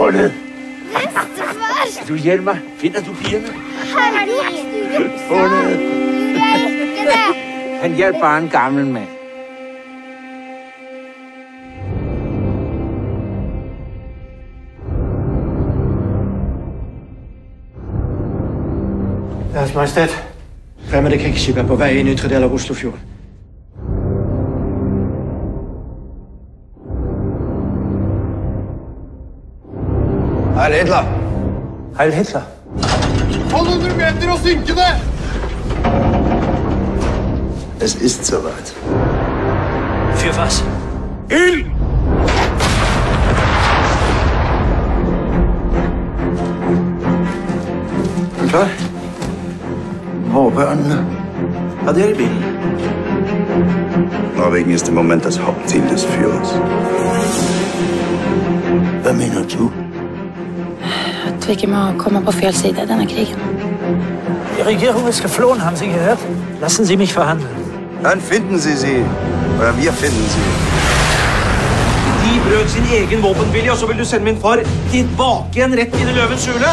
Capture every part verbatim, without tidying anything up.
Fundet! Bestefar! Skal du hjælpe mig? Finder du pigerne? Herregud! Fundet! Gjorde jeg ikke det? Han hjalp bare en gammel mand. Deres Majestet, fremmede krigsskip er på vei inn i ytre del av Oslofjorden. Heil Hitler! Heil Hitler! tolv hundre meter og synkende! Es ist soweit. Für was? Ild! Er du klar? Vårbørnene. Har dere i bilen? Norwegen ist im Moment das Hauptziel des Führers. Hvad mener du? At vi ikke må komme på feil side av denne krigen. Die Regierung ist geflohen, haben Sie gehört? Lassen Sie mich verhandeln. Dann finden Sie sie. Oder wir finden sie. De brøt sin egen våpenvilje, og så vil du sende min far tilbake igjen rett inn i løvens hule?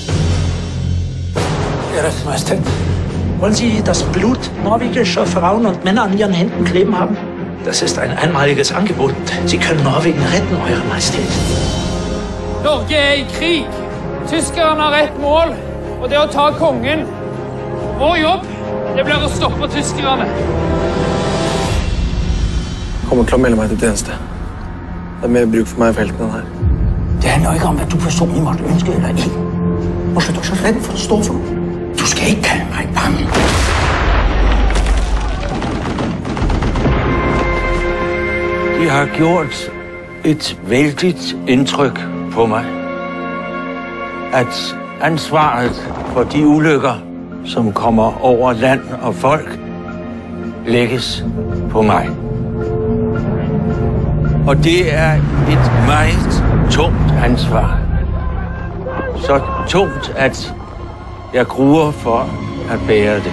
Ihre Majestät, wollen Sie das Blut norwegischer Frauen und Männer an Ihren Händen kleben haben? Das ist ein einmaliges Angebot. Sie können Norwegen retten, Eure Majestät. Norge er i krig. Tyskerne har ett mål, og det er å ta kongen. Vår jobb, det blir å stoppe tyskerne. Jeg kommer til å melde meg til tjeneste. Det er mer bruk for meg i felten enn her. Det handler ikke om, hvad du personligt måtte ønske eller ikke. Og så er du så redd for at stå for noe. Du skal ikke kalde mig bange. De har gjort et vældigt indtryk på mig. At ansvaret for de ulykker, som kommer over land og folk, lægges på mig. Og det er et meget tungt ansvar. Så tungt, at jeg gruer for at bære det.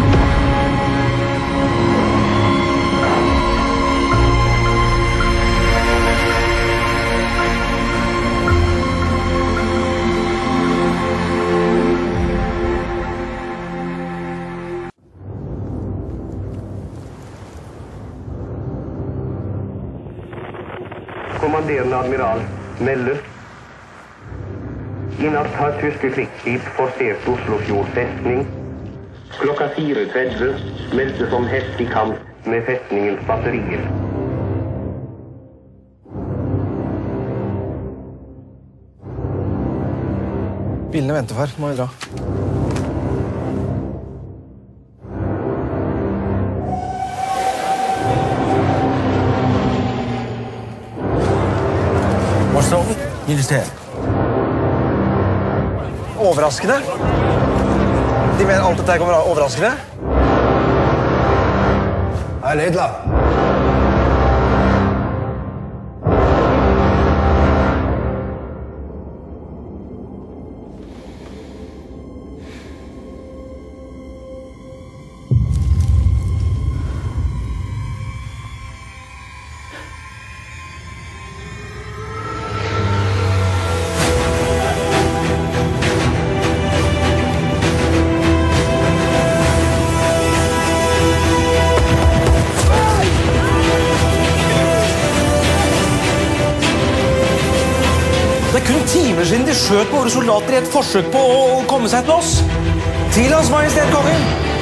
Kommanderende admiral melder. I natt har tyske krigsskip forsert Oslofjord festning. Klokka fire tretti meldes om heftig kamp med festningens batterier. Bilene venter, far. Må vi dra. Hvor står vi? Ministeriet. Overraskende. De mener alt dette kommer overraskende. Heil Hitler! Det er kun timer siden de skjøt på våre soldater i et forsøk på å komme seg til oss. Til Hans Majestet Kongen!